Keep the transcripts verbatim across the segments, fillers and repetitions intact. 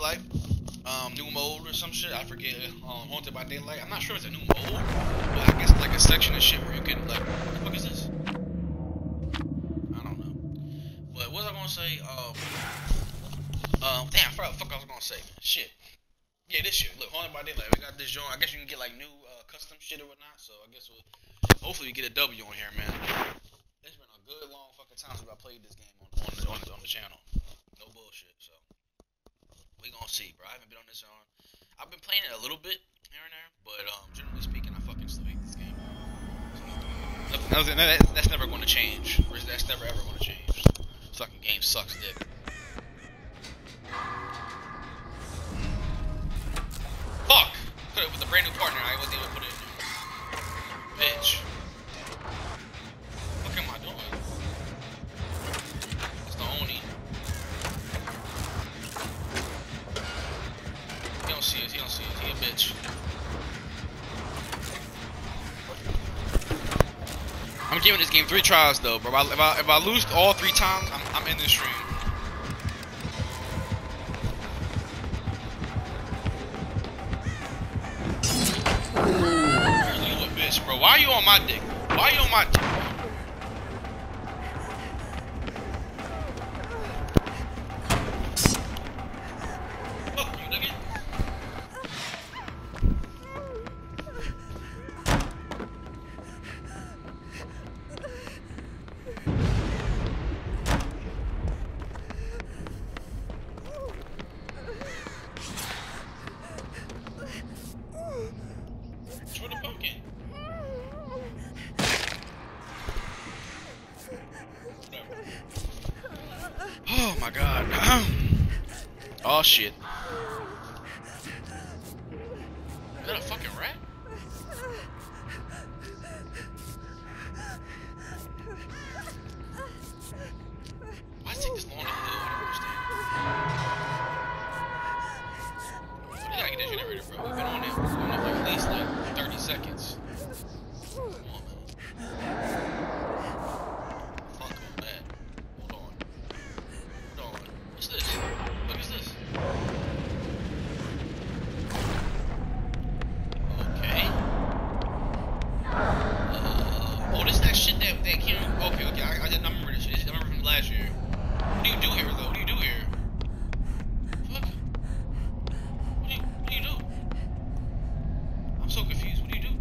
Daylight, um, new mode or some shit. I forget. Um, Haunted by Daylight. I'm not sure it's a new mode, but I guess it's like a section of shit where you can like. What the fuck is this? I don't know. But what was I gonna say? Um, um, damn, I forgot what the fuck I was gonna say. Shit. Yeah, this shit. Look, Haunted by Daylight. We got this joint. I guess you can get like new uh, custom shit or whatnot. So I guess we'll hopefully we get a W on here, man. It's been a good long fucking time since I played this game on on the, on the, on the channel. No bullshit. So we gonna see, bro. I haven't been on this on. I've been playing it a little bit here and there, but um, generally speaking, I fucking still hate this game. So, nothing, that, that's never going to change. That's never ever going to change. This fucking game sucks dick. Fuck! Put it with a brand new partner. I wasn't able to put it in there. Bitch. What am I doing? It's the Oni. He don't see us. He don't see us. He a bitch. I'm giving this game three tries though, bro. If I, if I, if I lose all three times, I'm, I'm in this stream. You a bitch, bro. Why are you on my dick? Why are you on my dick? Fuck you, nigga. Throw the pumpkin. Oh my god. Oh shit. Is that a fucking rat? Why does it take this long to kill? I don't understand. We gotta get that generator, bro. We've been on it. We've been on it for at least like thirty seconds. Come on, man. Fuck all that. Hold on. Hold on. What's this? What is this? Okay. Uh, oh, this is that shit that, that came. Okay, okay. I, I didn't remember this shit. I remember from last year. What do you do here, though? What do you do here? Fuck. What do you, what do you do? I'm so confused. What do you do?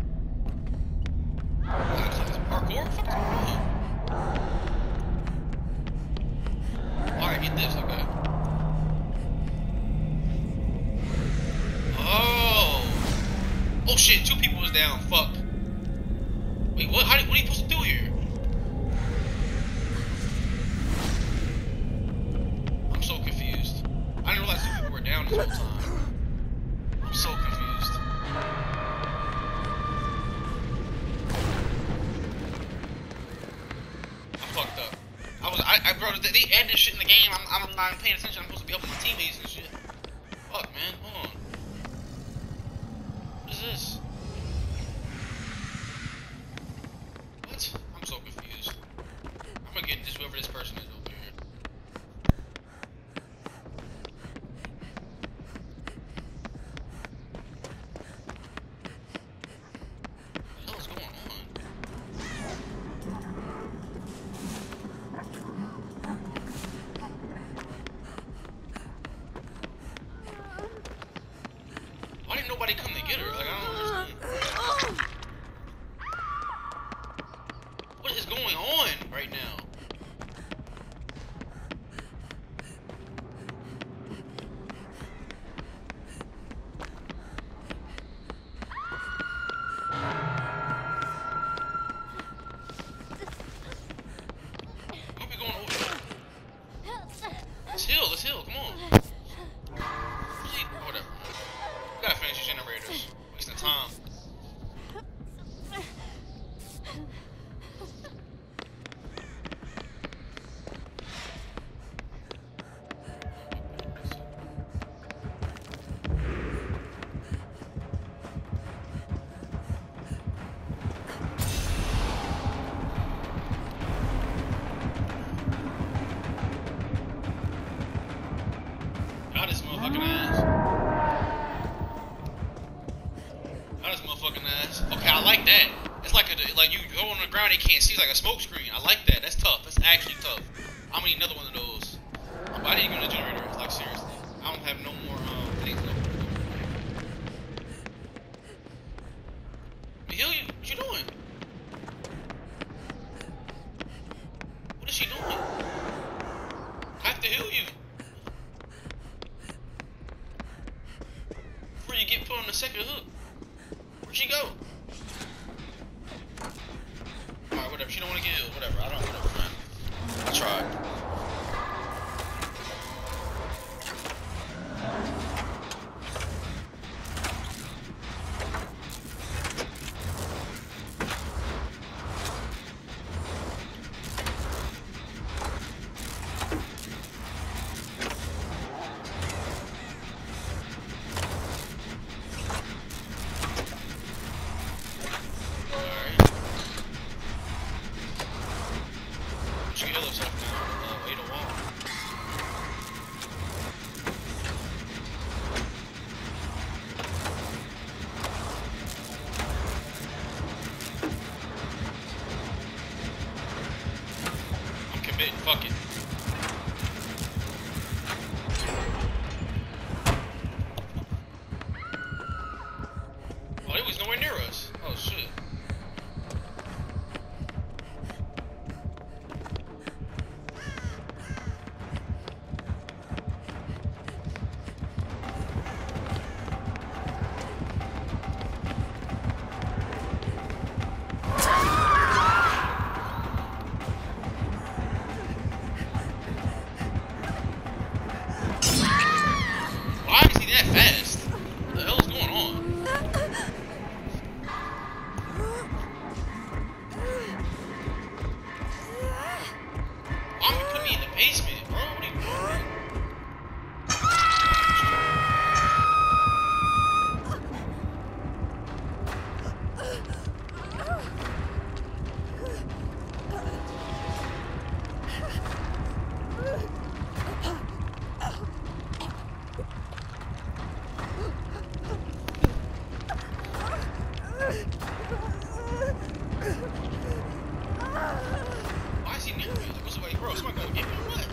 Is this parkour? What the fuck is going on? Alright, get this, okay. Oh! Oh shit, two people is down, fuck. Wait, what? How, what are you supposed to do here? I'm so confused. I didn't realize two people were down this whole time. I'm so confused. I fucked up. I was, I, I bro, they add this shit in the game. I'm, I'm not paying attention. I'm supposed to be helping my teammates and shit. Fuck, man. Hold on. What is this? What? I'm so confused. I'm gonna get this whoever this person is over here. What the hell is going on? Why didn't nobody come to get her? Like, I don't understand. What is going on right now? Where we going over here? Let's heal, let's heal, come on. See, whatever. We gotta finish these generators. Wasting time. Got this motherfucking ass. ground they can't see, like a smoke screen. I like that. That's tough. That's actually tough. I'm gonna need another one of those. Um, I didn't get a generator. Like seriously, I don't have no more um, things left. Heal you? What you doing? What is she doing? I have to heal you. Before you get put on the second hook. Where'd she go? Alright, whatever. She don't want to get healed. Whatever. I don't. Whatever, man. I tried. Fuck it. Oh, it was nowhere near us. Oh, shit. Why is he near me? Like, what's the way, bro? Somebody gonna get me or what?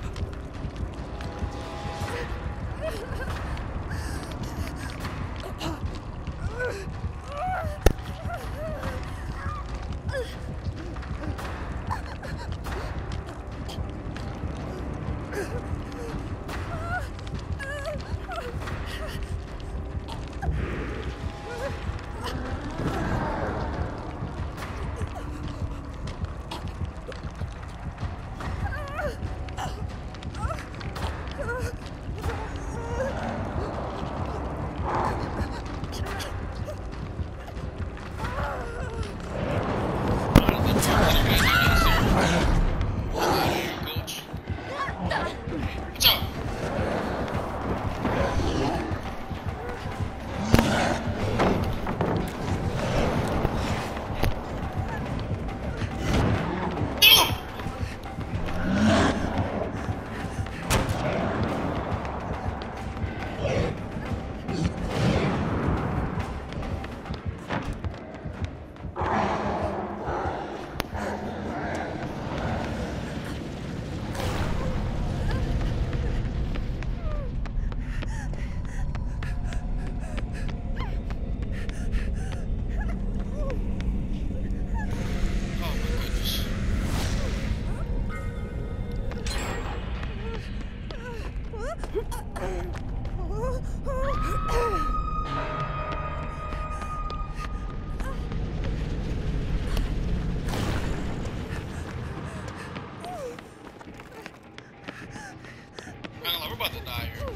We're about to die here.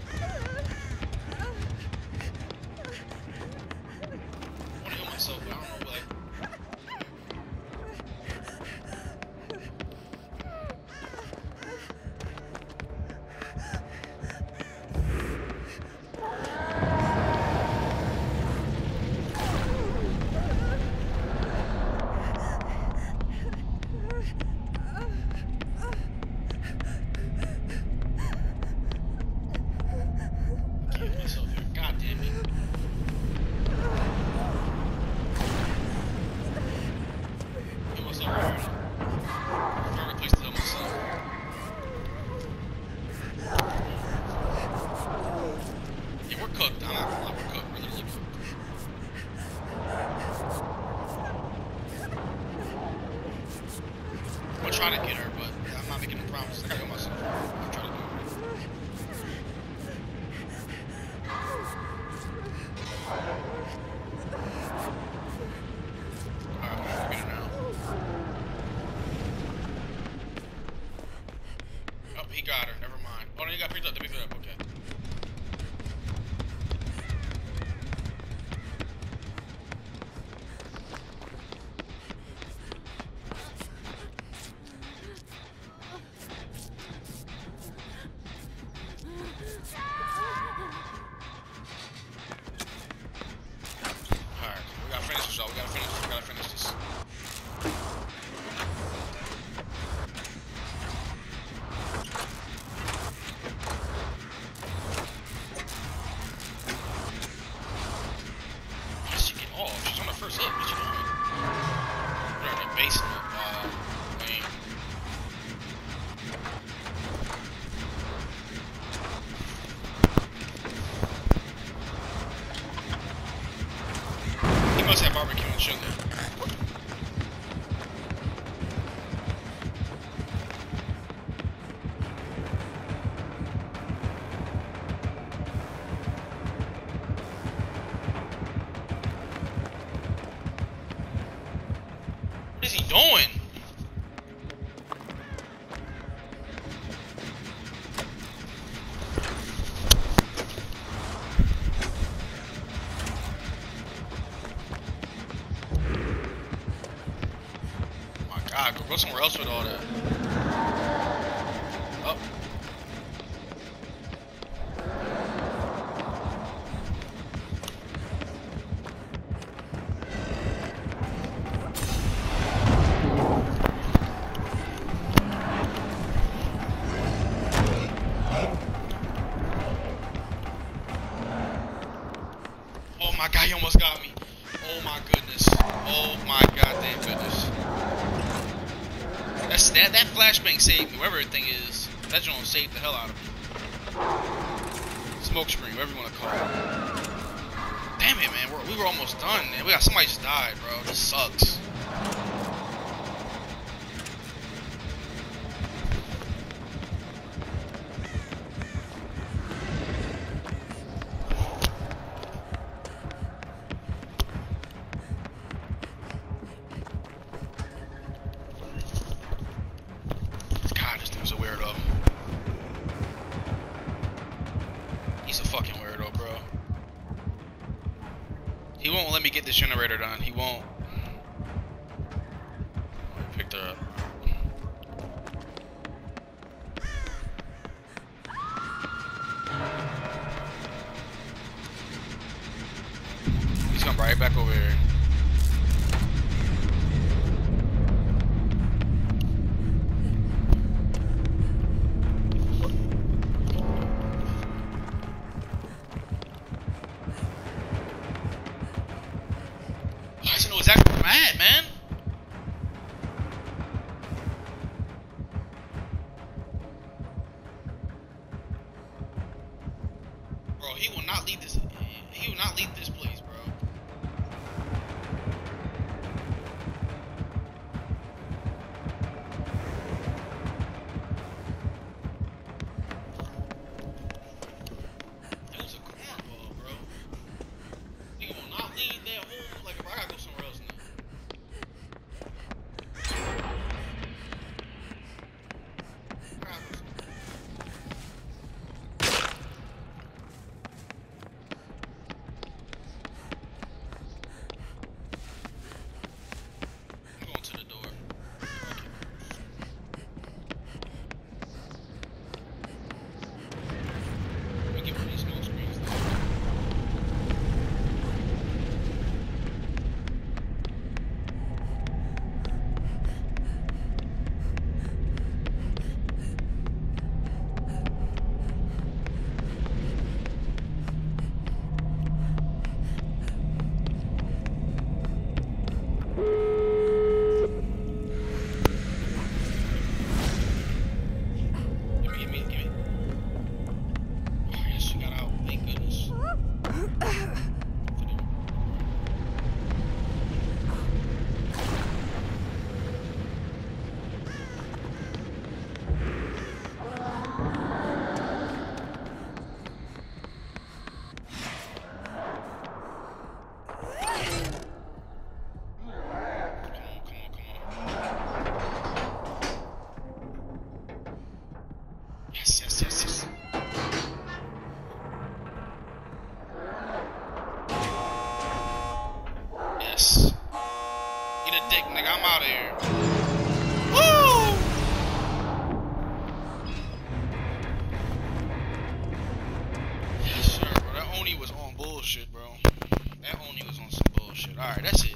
I want to heal myself, but I don't know, like. Myself here. God damn it. he got her. Never mind. Oh no, he got picked up. They picked her up. Okay. Alright, we gotta finish this, y'all. We gotta finish this. We gotta finish this. How did she get off? She's on the first hit. What you doing? We're in the basement. Uh, I mean, he must have barbecue and sugar. What is he doing? My God, go, go somewhere else with all that. Oh. Oh my God, he almost got me. Oh my goodness. Oh my goddamn goodness. That's, that, that flashbang saved me, whatever the thing is. That joint saved the hell out of me. Smoke screen, whatever you want to call it. Damn it, man. We're, we were almost done, man. We got somebody just died, bro. This sucks. God, this dude's a weirdo. He's a fucking weirdo, bro. He won't let me get this generator done. He won't. I picked her up. He's coming right back over here. I know exactly where I'm at, man. Bro, he will not leave this. He will not leave this place, bro. That was a cornball, bro. He will not leave that whole. Like, bro, I gotta go somewhere else now. I gotta go somewhere.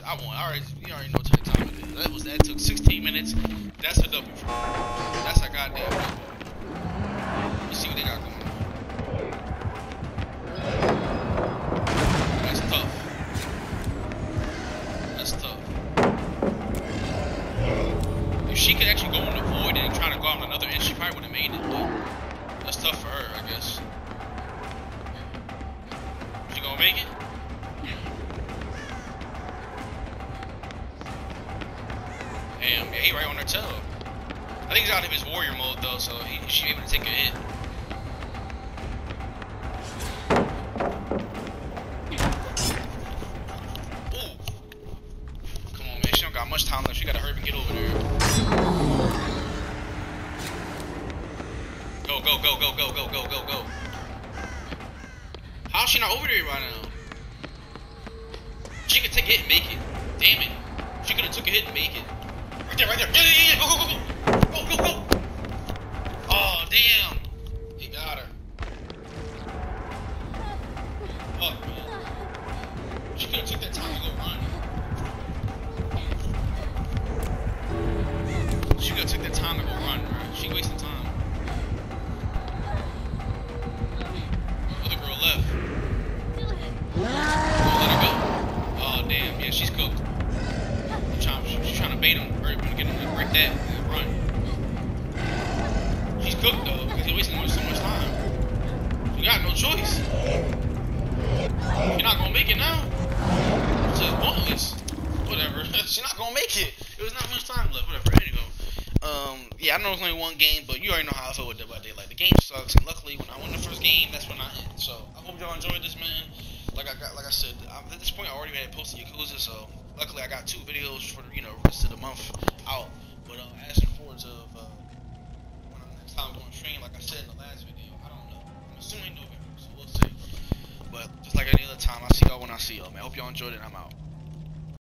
I won. I already, you already know what type of time it is. That was that took sixteen minutes. That's a W for me. That's a goddamn W. Let's see what they got going on. That's tough. That's tough. If she could actually go in the void and try to go out another inch, she probably would have made it. But that's tough for her, I guess. She gonna make it? Damn, yeah, he right on her toe. I think he's out of his warrior mode though, so he should be able to take a hit. Ooh. Come on, man. She don't got much time left. She gotta hurry and get over there. Go, go, go, go, go, go, go, go, go. How's she not over there right now? She could take a hit and make it. Damn it. She could have took a hit and make it. Right there, right there. Yeah, yeah, yeah. Go, go, go, go. Go, go, go. Oh, damn. He got her. Fuck, man. She could have took that time to go run. She could have took that time to go run, bro. She wasting time. Other girl left. Oh, let her go. Oh, damn. Yeah, she's cooked. She's trying to bait him, or get him to break that and run. She's cooked though, because he's wasting so much time. You got no choice. You're not gonna make it now. It's just pointless. Whatever. She's not gonna make it. There was not much time left. Whatever. Anyway. Um, yeah, I know it's only one game, but you already know how I feel with Dead by Daylight. The game sucks, and luckily, when I win the first game, that's when I end. So I hope y'all enjoyed this, man. Like I got, like I said, at this point, I already had posted Yakuza, so luckily, I got two videos for the, you know, rest of the month out. But uh, asking forward to uh, when I'm next time doing stream, like I said in the last video, I don't know. I'm assuming November, so we'll see. But just like any other time, I'll see y'all when I see y'all, man. I hope y'all enjoyed it, and I'm out.